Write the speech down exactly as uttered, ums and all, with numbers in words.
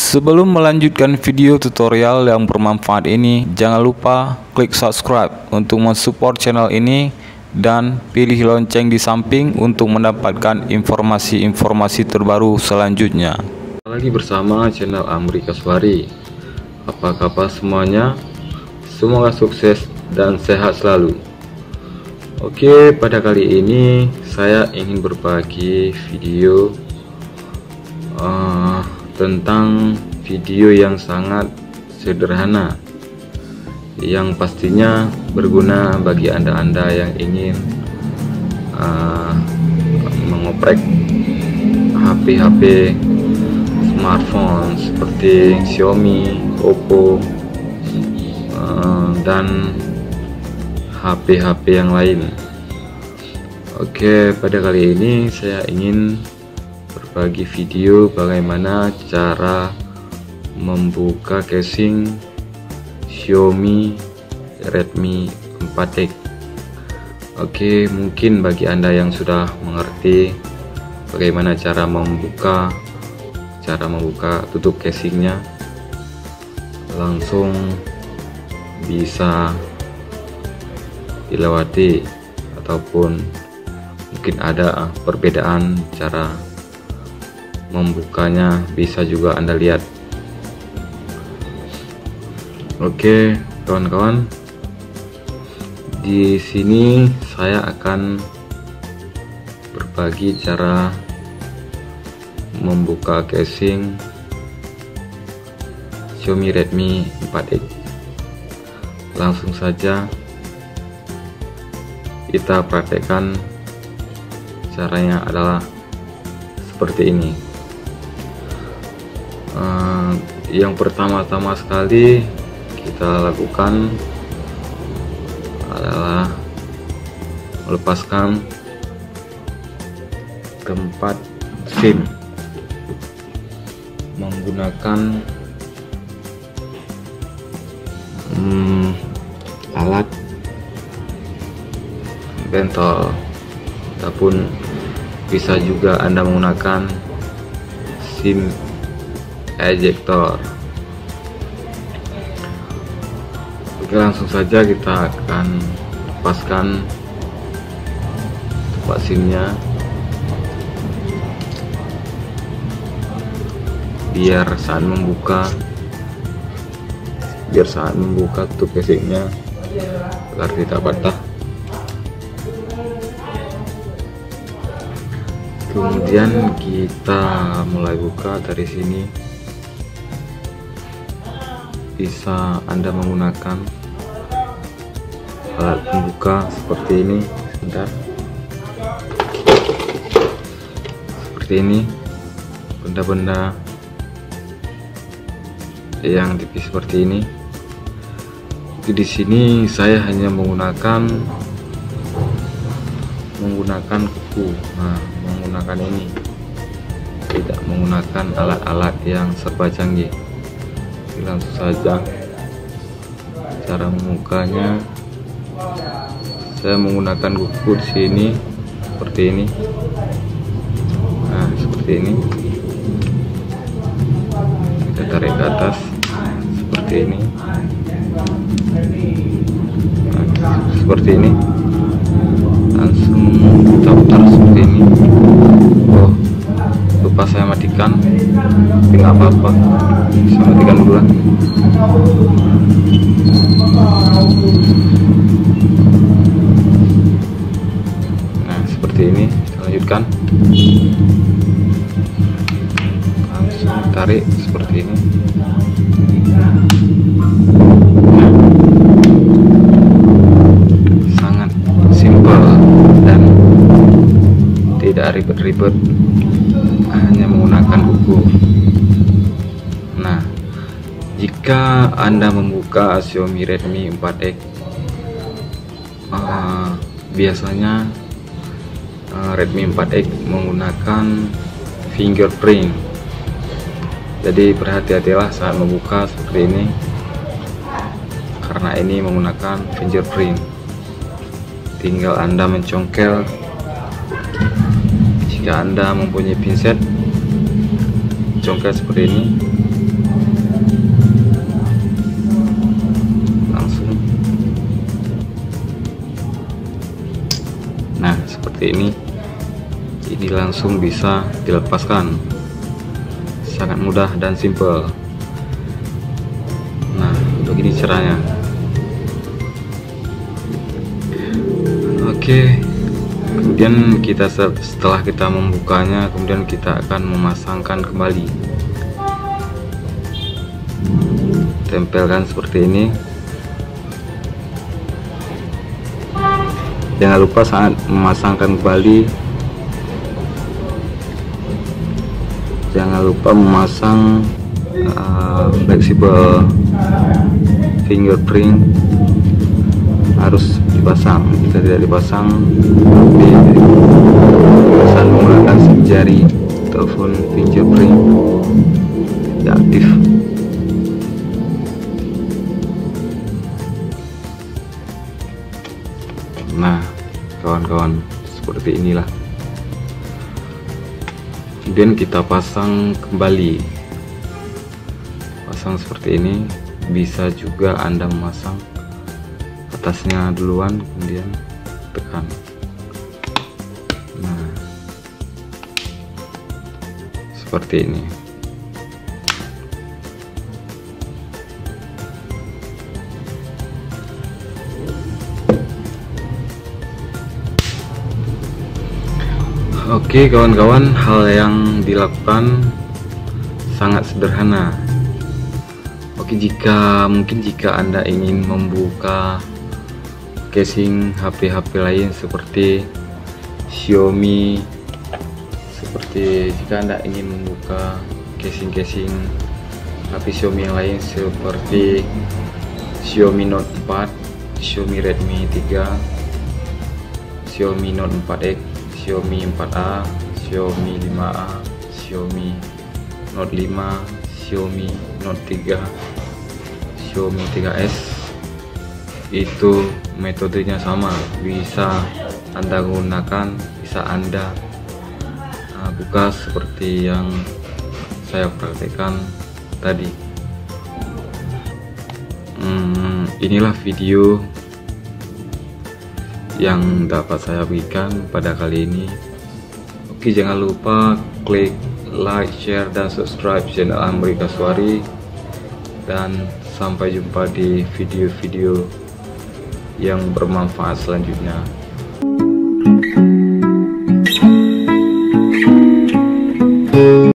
Sebelum melanjutkan video tutorial yang bermanfaat ini, jangan lupa klik subscribe untuk mensupport channel ini dan pilih lonceng di samping untuk mendapatkan informasi-informasi terbaru selanjutnya. Lagi bersama channel Amri Kaswari. Apa kabar semuanya? Semoga sukses dan sehat selalu. Oke, pada kali ini saya ingin berbagi video uh, tentang video yang sangat sederhana, yang pastinya berguna bagi anda-anda yang ingin uh, mengoprek H P-H P smartphone seperti Xiaomi, Oppo, uh, dan H P-H P yang lain. Oke, pada kali ini saya ingin berbagi video bagaimana cara membuka casing Xiaomi Redmi empat X. Oke, mungkin bagi anda yang sudah mengerti bagaimana cara membuka cara membuka tutup casingnya, langsung bisa dilewati, ataupun mungkin ada perbedaan cara membukanya, bisa juga anda lihat. Oke kawan-kawan, di sini saya akan berbagi cara membuka casing Xiaomi Redmi empat X. Langsung saja kita praktekkan. Caranya adalah seperti ini. Uh, yang pertama-tama sekali kita lakukan adalah melepaskan tempat SIM menggunakan hmm, alat bentol, ataupun bisa juga anda menggunakan SIM ejector. Oke, langsung saja kita akan lepaskan tempat SIM-nya biar saat membuka biar saat membuka tutup casingnya agar tidak patah. Kemudian kita mulai buka dari sini. Bisa anda menggunakan alat pembuka seperti ini. Sebentar. Seperti ini, benda-benda yang tipis seperti ini. Di sini saya hanya menggunakan menggunakan kuku. Nah, menggunakan ini, tidak menggunakan alat-alat yang serba canggih. Langsung saja cara membukanya, saya menggunakan kuku di sini seperti ini. Nah, seperti ini kita tarik ke atas seperti ini. Nah, seperti ini langsung kita putar seperti ini. Oh, lupa saya matikan, tapi nggak apa-apa, saya matikan dulu lah. Nah, seperti ini, kita lanjutkan. Langsung tarik seperti ini. Sangat simple dan tidak ribet-ribet, hanya menggunakan kuku. Nah, jika anda membuka Xiaomi Redmi empat X, uh, biasanya uh, Redmi empat X menggunakan fingerprint. Jadi berhati-hatilah saat membuka seperti ini, karena ini menggunakan fingerprint. Tinggal anda mencongkel. Jika anda mempunyai pinset, congkel seperti ini, seperti ini, ini langsung bisa dilepaskan, sangat mudah dan simple. Nah, begini caranya. Oke, kemudian kita setelah kita membukanya, kemudian kita akan memasangkan kembali. Tempelkan seperti ini. Jangan lupa saat memasangkan kembali, jangan lupa memasang uh, fleksibel fingerprint, harus dipasang. Jika tidak dipasang, bisa menggunakan sidik jari telepon fingerprint tidak aktif. Nah, kawan-kawan, seperti inilah. Kemudian kita pasang kembali, pasang seperti ini. Bisa juga Anda memasang atasnya duluan, kemudian tekan. Nah, seperti ini. Oke kawan-kawan, hal yang dilakukan sangat sederhana. Oke, jika mungkin jika Anda ingin membuka casing H P H P lain seperti Xiaomi, seperti jika Anda ingin membuka casing-casing H P Xiaomi yang lain seperti Xiaomi Note empat, Xiaomi Redmi tiga, Xiaomi Note empat X, Xiaomi empat A, Xiaomi lima A, Xiaomi Note lima, Xiaomi Note tiga, Xiaomi tiga S, itu metodenya sama. Bisa Anda gunakan, bisa Anda uh, buka seperti yang saya praktekkan tadi. Hmm, inilah video yang dapat saya berikan pada kali ini. Oke, jangan lupa klik like, share, dan subscribe channel Amri Kaswari, dan sampai jumpa di video-video yang bermanfaat selanjutnya.